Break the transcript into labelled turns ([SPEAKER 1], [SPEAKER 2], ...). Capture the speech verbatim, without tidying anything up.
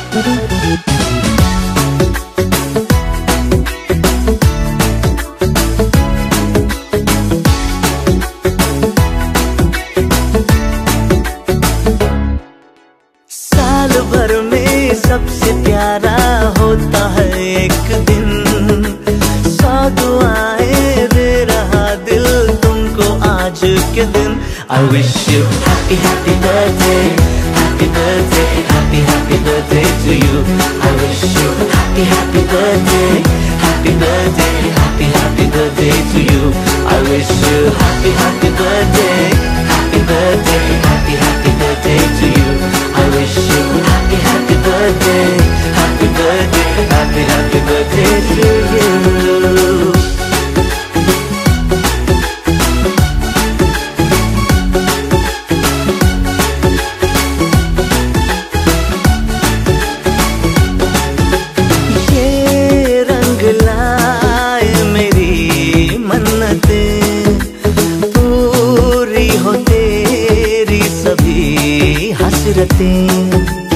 [SPEAKER 1] साल भर में सबसे प्यारा होता है एक दिन, सौ दुआएं दे रहा दिल तुमको आज के दिन। I wish you happy happy birthday, happy birthday, happy happy birthday to you. I wish you happy happy birthday, happy birthday, happy happy birthday to you. I wish you happy happy birthday, happy birthday, happy happy birthday to you. I wish you happy happy birthday, happy birthday, happy happy birthday to you. ये रंग लाए मेरी मन्नतें, पूरी हो तेरी सभी हसरतें।